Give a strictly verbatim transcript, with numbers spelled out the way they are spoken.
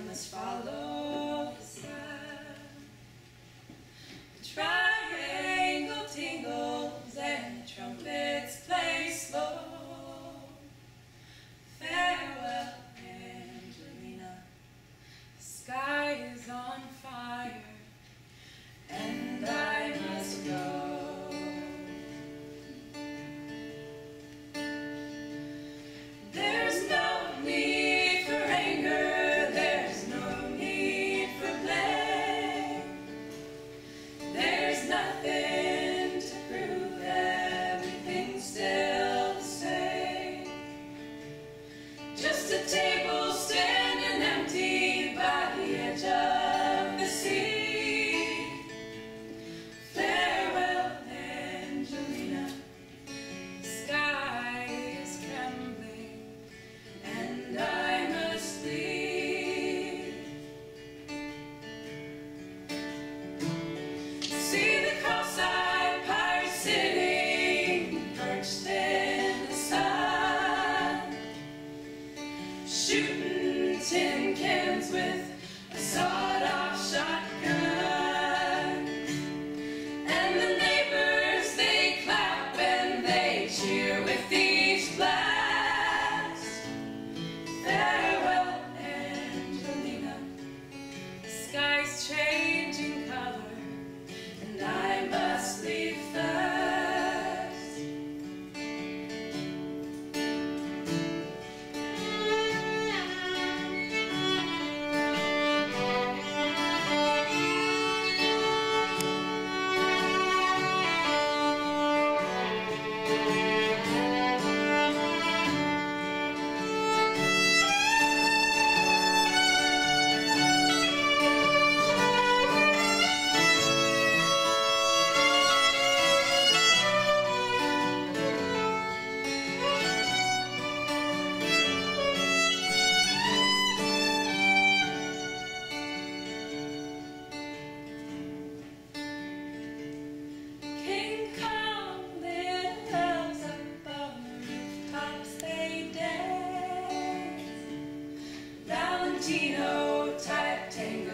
must follow the sun. The triangle tingles and the trumpets play slow. Farewell, Angelina, the sky is on fire, and I must go. There's no need for anger, there's no need for blame. There's nothing to prove, everything's still the same. Just a table standing empty by the edge of the sea. Farewell, Angelina, the sky is trembling, and I must leave. See the cross-eyed pirate sitting, perched in the sun, shooting tin cans with a sawed-off shotgun. And the neighbors, they clap and they cheer with each blast. Farewell, Angelina, the sky's changing color, and I must leave fast. King Kong, little bells up on the rooftops, they dance. Valentino type tango